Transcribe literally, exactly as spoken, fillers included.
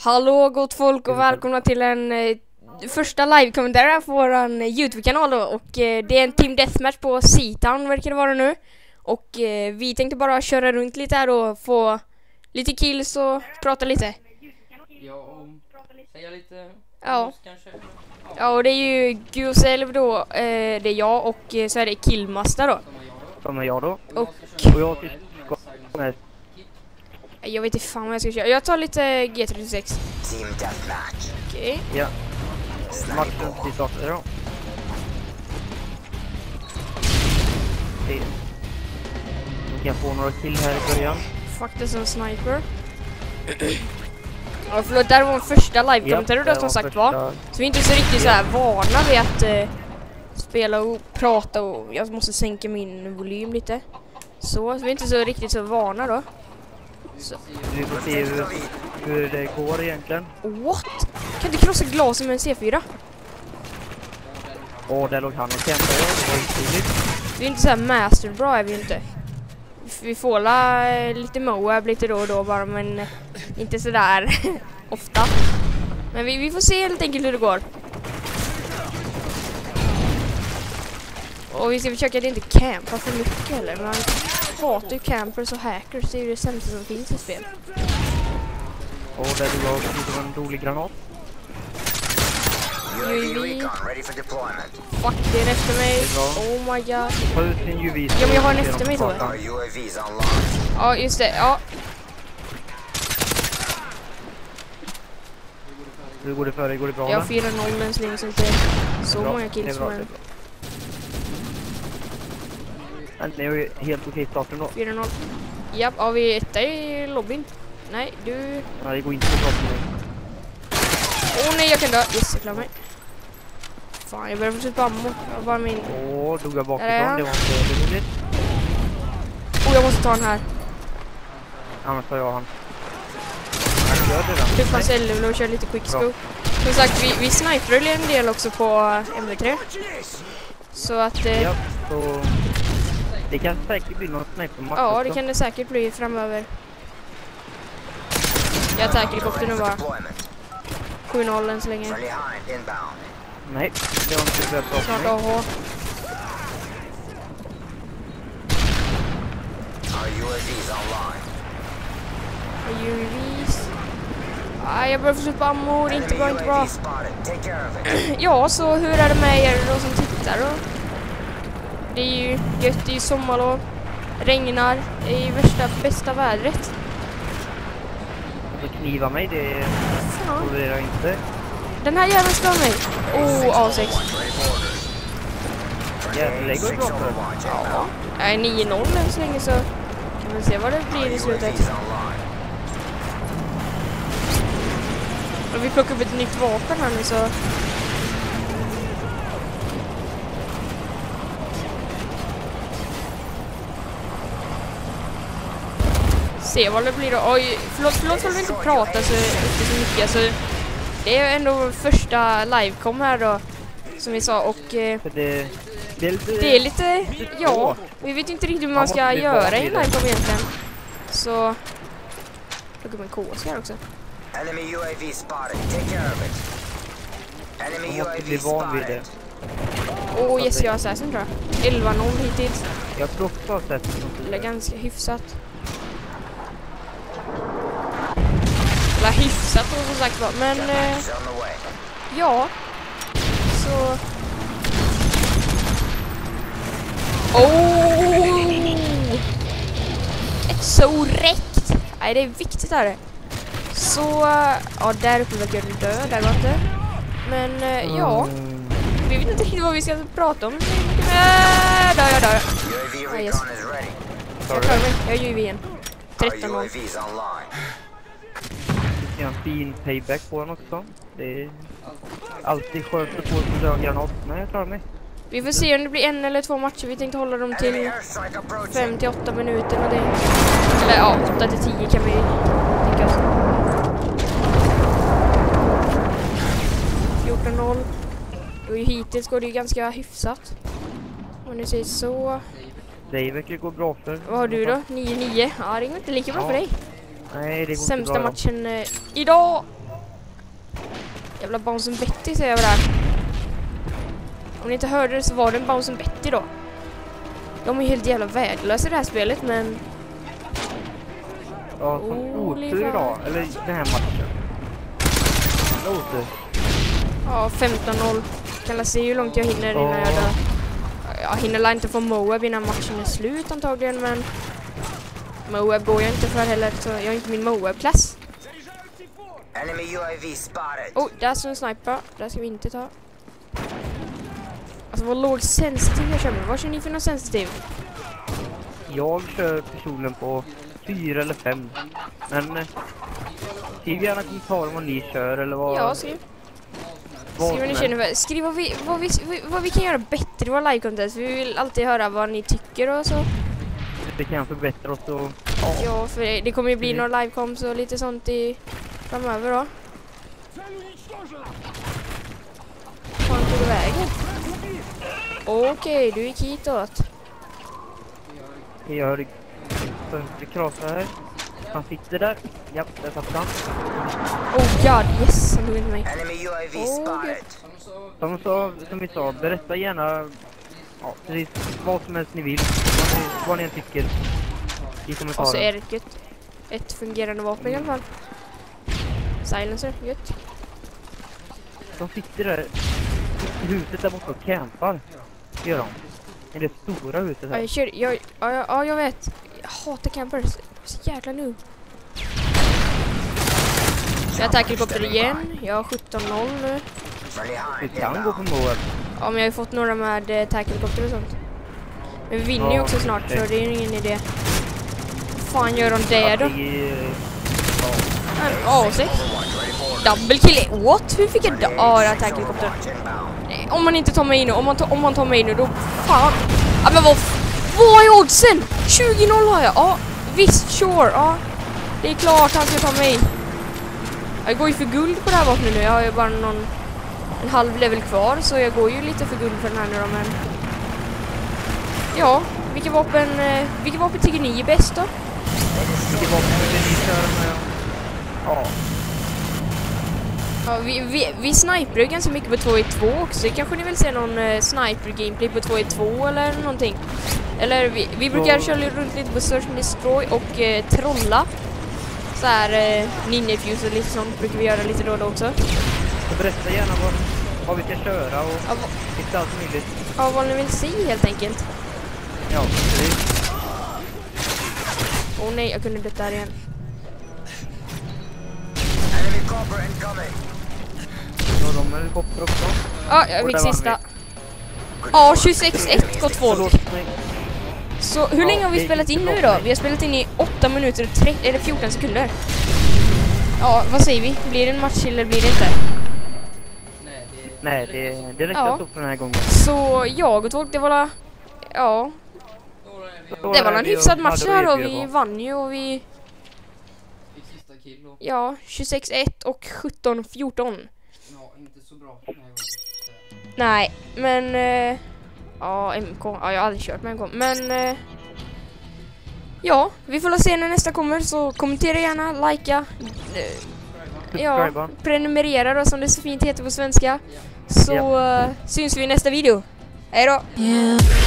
Hallå gott folk och välkomna till en eh, första live-kommentar på våran eh, YouTube-kanal då. Och eh, det är en Team Deathmatch på Seatown verkar det vara nu. Och eh, vi tänkte bara köra runt lite här och få lite kills och prata lite. Ja, och säga lite. Ja. Kanske. Ja, och det är ju Guselv då, eh, det är jag och eh, så är det Killmaster då. Som är jag då. Och Och jag ska med. jag vet inte fan vad jag ska köra. Jag tar lite G trettiosex. Team Deathmatch. Okej. Okay. Ja. Matchen till startar då. Det. Nu kan jag få några kill här i början. Fuck, det är som sniper. Ja, förlåt, där var vår första live-kommentar då som sagt var. Så vi är inte så riktigt så här vana vid att eh, spela och prata, och jag måste sänka min volym lite. Så, så vi är inte så riktigt så vana då. Så. Vi får se hur, hur det går egentligen. What? Kan du krossa glasen med en C fyra? Åh, där låg han och kämpade. Det var otroligt. Vi är inte så här master bra är vi inte. Vi får la eh, lite Moab lite då och då bara, men eh, inte så där ofta. Men vi, vi får se helt enkelt hur det går. Och vi ska försöka att inte campa för mycket heller. Man hatar ju campers och hackers, det är ju det sämsta som finns i spel. Och där du var en rolig granat. U A V. Fuck, det är en efter mig. Oh my god. Ta ut din U V. Ja, men jag har en efter mig, tror jag. Ja, just det. Ja. Hur går det för dig? Går det bra? Jag har fyra noll än så länge, så inte så bra. många kills bra, för en. Det är ju helt okej starten då. fyra noll. Japp, har vi etta i lobbyn? Nej, du... Ja, det går inte så bra för mig. Åh oh, nej, jag kan dö. Yes, jag klarar mig. Fan, jag börjar få slut på ammo. Jag bara min... Åh, dog jag bakifrån. Är det Det var inte roligt. Oh, jag måste ta den här. Annars tar jag han. Han gör det Du då. får sälja och köra lite quickscope. Som sagt, vi, vi sniper en del också på M V tre. Så att... Eh, ja, så... Det kan säkert bli något sniper match. ja, det kan det säkert bli framöver. Jag tar helikoptern nu bara. sju noll än så länge. Nej, det var inte bra på Snart mig. A H. U A Vs. Ah, jag börjar få slut på ammo, det är inte bra, inte bra. Ja, så hur är det med er då som tittar då? Det är ju gött, det är ju sommarlov. Regnar, det är ju värsta, bästa vädret. Alltså kniva mig, det tolererar jag inte. Den här jäveln slår mig. Oh, A sex. Jävlar, det går ju bra för. Ja, jag är nio noll än så länge, så kan vi se vad det blir i slutet. Och vi plockar upp ett nytt vapen här nu, så... Se vad det blir då. Oj, förlåt, förlåt för att vi inte pratar så, inte så mycket. Alltså, det är ändå första livekom här då, som vi sa. Och eh, det, det, är lite, det är lite, ja, vi vet inte riktigt hur man ska göra i en livekom egentligen. Så, plocka upp en K S här också. Enemy U A V spotted. Take care of it. Enemy U A V spotted. Åh, oh, yes, jag har assassin tror jag. elva noll hittills. Jag tror också att det är ganska hyfsat. Eller hyfsat då, som sagt var. Men, eh, ja. Så... Oh! Ett så räckt! Nej, det är viktigt här. Så, ja, där uppe verkar du dö, där var inte. Men, eh, ja. Vi vet inte riktigt vad vi ska prata om. Äh, där, där, där. Ah, yes. Jag klarar mig, jag är ju igen. tretton noll. Det är en fin payback på den också. Det är alltid skönt att få en död granat. Men jag klarar mig. Vi får se om det blir en eller två matcher. Vi tänkte hålla dem till fem till åtta minuter. Och det. Eller ja, åtta till tio kan vi tänka oss. fjorton noll. Och hittills går det ju ganska hyfsat. Om ni säger så. Det verkar gå bra för. Vad har du då? nio nio. Ja, det går inte lika bra ja. för dig. Nej, det går sämsta inte bra, matchen eh, idag. Jävla Bouncing Betty säger jag bara. Om ni inte hörde det så var det en Bouncing Betty då. De är ju helt jävla värdelösa i det här spelet, men... Ja, som Oh, otur lilla. idag. Eller den här matchen. Otur. Ja, femton noll. Kan jag se hur långt jag hinner innan jag dör. Jag hinner la inte få Moab innan matchen är slut antagligen, men... Moab går jag inte för heller, så jag har inte min Moab-klass. Enemy U A V spotted. Oh, där står en sniper. Där ska vi inte ta. Alltså vad låg sensitiv jag kör med. Vad kör ni för någon sensitiv? Jag kör personen på fyra eller fem. Men... eh, Skriv gärna kommentarer om vad ni kör eller vad... Ja, skriv. vad Skriv vad ni som är. känner för. Skriv vad vi, vad, vi, vad vi kan göra bättre i våra live-contest. Vi vill alltid höra vad ni tycker och så. Det kan förbättra oss och... Ja, för det, det kommer ju bli Mm. några live-coms och lite sånt i framöver då. Fan tog du vägen? Okej, du gick hitåt. Jag gör fönster krasa här. Han sitter där. Ja, där satt han. Oh god, yes, han tog inte mig. Enemy U A V Oh, spotted. Som, så, som vi sa, berätta gärna ja, precis vad som helst ni vill. Vad ni, vad ni än tycker. I Och så kommentarer. är det gött. Ett fungerande vapen i alla fall. Silencer, gött. De sitter där i huset där borta och campar. Det gör de. I det stora huset Ja, här. jag kör, jag, ja, ja, ja, jag vet. Jag hatar campers. Så jäkla nu. Jag attackar helikopter igen. Jag har sjutton noll nu. Friendly Vi hunt kan gå inbound. på Moab. Ja, men jag har ju fått några med eh, attack-helikopter och sånt. Men vi vinner ju Ja, också snart, okej. så det är ingen idé. Vad fan gör de där då? Det är- En A sex. Double kill. What? Hur fick jag da? Ja, jag attack helikopter. Nej, om man inte tar mig nu, om man, tar, om man tar mig nu, då fan. Ja, men vad, f- vad är oddsen? tjugo noll har jag. Ja, visst, sure. Ja, det är klart han ska ta mig. Jag går ju för guld på det här vapnet nu. Jag har ju bara någon en halv level kvar, så jag går ju lite för guld för den här nu då, men... Ja, vilka vapen, eh, vilka vapen tycker ni är bäst då? Vilket vapen vill ni köra med? Ja. Ja, vi, vi, vi sniper ju ganska mycket på två i två också. Kanske ni vill se någon eh, sniper-gameplay på två i två eller någonting. Eller vi, vi brukar Så- köra runt lite på Search and Destroy och eh, trolla. Så här eh, Ninja Fuse och lite sånt brukar vi göra lite då och då också. Så berätta gärna vad, vad vi ska köra och Ja, vad, lite allt möjligt. ja, vad ni vill se helt enkelt. Ja, precis. Åh nej, jag kunde dött där igen. Enemy copper incoming. Så de är helikopter också. Ja, jag Och fick där vann sista. Ja, tjugosex ett gott folk. Förlåt mig. Så hur Ja, länge har vi det spelat gick in bra nu för då? mig. Vi har spelat in i åtta minuter och trettio, eller fjorton sekunder. Ja, vad säger vi? Blir det en match eller blir det inte? Nej, det Nej, det, det räcker Ja. upp för den här gången. Så jag och folk, det var la... Ja, Så det var är en vi hyfsad och match hade här och erbjuda vi på. vann ju och vi... fick sista kill och Ja, tjugosex ett och sjutton fjorton. ja, inte så bra den här gången. Nej, men... Eh, ja, M K. Ja, jag har aldrig kört med M K. Men... Eh, ja, vi får la se när nästa kommer, så kommentera gärna, likea. Eh, ja, Subscriba. prenumerera då, som det så fint heter på svenska. Så eh, syns vi i nästa video. Hej då! Yeah.